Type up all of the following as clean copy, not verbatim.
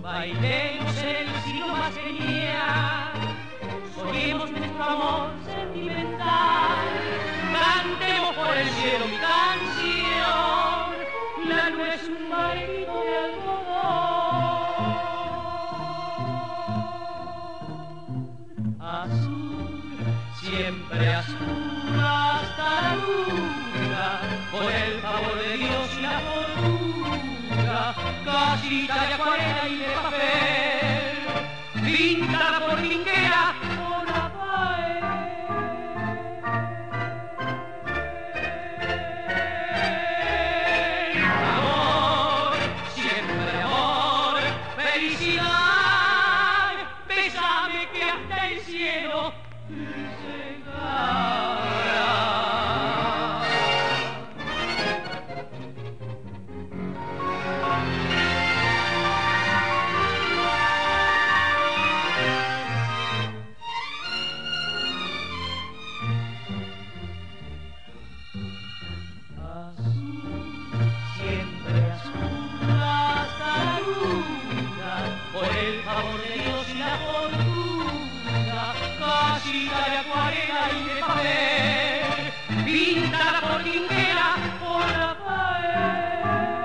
Bailemos el siglo más genial, soñemos nuestro amor sentimental, cantemos por el cielo mi canción, la luna es un bailito de algodón. Azul, siempre azul hasta la luna, por el favor de Dios y la fortuna, casita de acuarela y de papel, pintada por Linguera o Rafael. Amor, siempre amor, felicidad, bésame que hasta el cielo llegará. Por el favor de Dios y la fortuna, casita de acuarela y de papel, pintada por Linguera o Rafael.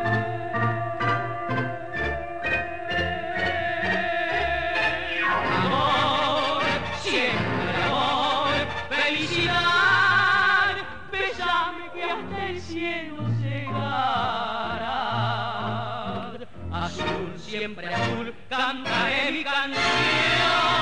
Amor, siempre amor, felicidad, bésame que hasta el cielo llegará. Azul, siempre azul, cantaré mi canción.